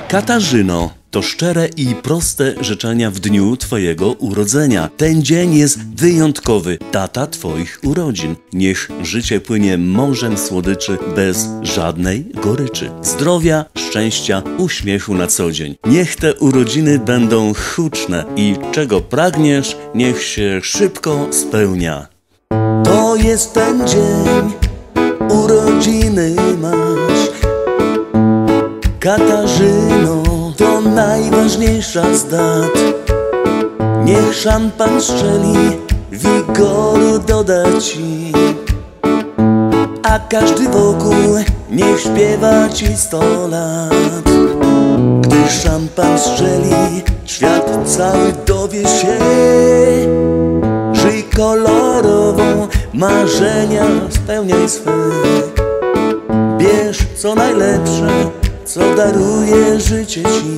Katarzyno, to szczere i proste życzenia w dniu Twojego urodzenia. Ten dzień jest wyjątkowy, data Twoich urodzin. Niech życie płynie morzem słodyczy bez żadnej goryczy. Zdrowia, szczęścia, uśmiechu na co dzień. Niech te urodziny będą huczne i czego pragniesz, niech się szybko spełnia. To jest ten dzień, urodziny masz, Katarzyno, to najważniejsza z dat. Niech szampan strzeli, wigoru doda ci, a każdy wokół niech śpiewa ci 100 lat. Gdy szampan strzeli, świat cały dowie się. Żyj kolorową, marzenia spełniaj swe. Bierz co najlepsze, co daruje życie ci.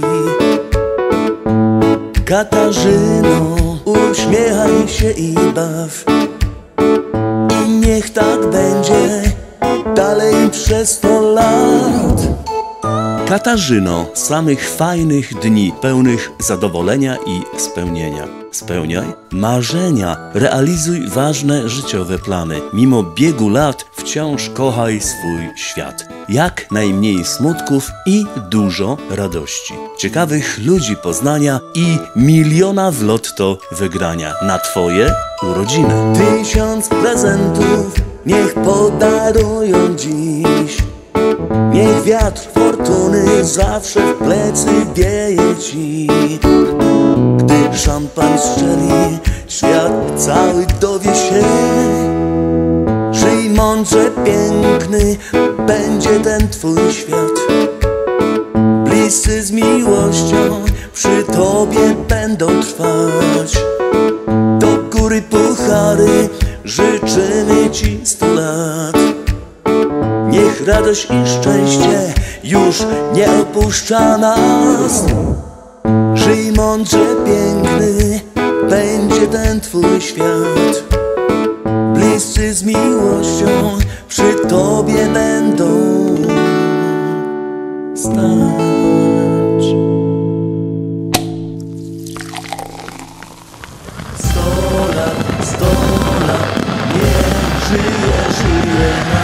Katarzyno, uśmiechaj się i baw. I niech tak będzie dalej przez 100 lat. Katarzyno, samych fajnych dni, pełnych zadowolenia i spełnienia. Spełniaj marzenia, realizuj ważne życiowe plany. Mimo biegu lat wciąż kochaj swój świat. Jak najmniej smutków i dużo radości. Ciekawych ludzi poznania i miliona w lotto wygrania na Twoje urodziny. 1000 prezentów niech podarują dziś. Niech wiatr fortuny zawsze w plecy wieje ci. Gdy szampan strzeli, świat cały dowie się. Żyj mądrze, piękny będzie ten Twój świat. Bliscy z miłością przy Tobie będą trwać. Do góry puchary życzymy Ci 100 lat. Niech radość i szczęście już nie opuszcza nas. Żyj mądrze, piękny będzie ten Twój świat. Bliscy z miłością przy Tobie będą stać. 100 lat, 100 lat, niech żyje, żyje.